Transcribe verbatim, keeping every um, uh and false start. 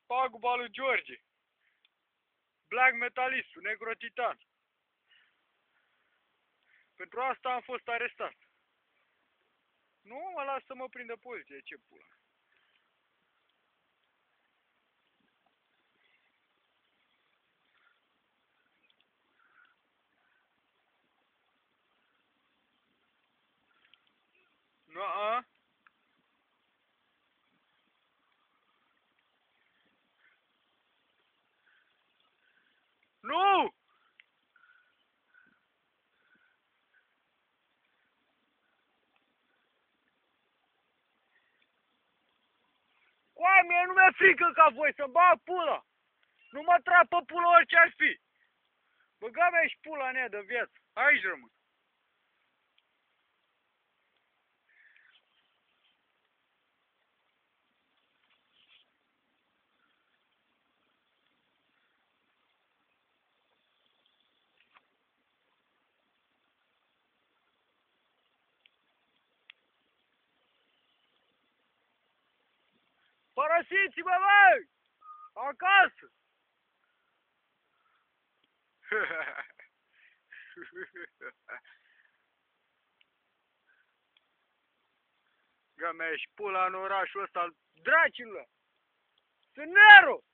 paguba lui George. Black Metalistul, Negrotitan. Pentru asta am fost arestat. Nu mă las să mă prindă poliție, ce pula. Nu, a? Nu! Coai, mie nu mi-e frică ca voi să-mi bag pula. Nu mă trag pe pula orice ar fi. Băga-mi și pula în ea de viață. Aici rămân. Părăsiți-mă, băi! Acasă! Gă-mi și pula în orașul ăsta al dracilor! Sunt Nero!